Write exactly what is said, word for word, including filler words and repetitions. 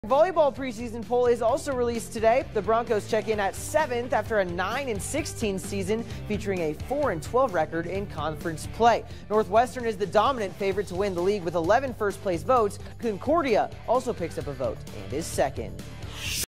Volleyball preseason poll is also released today. The Broncos check in at seventh after a nine and sixteen season featuring a four and twelve record in conference play. Northwestern is the dominant favorite to win the league with eleven first place votes. Concordia also picks up a vote and is second.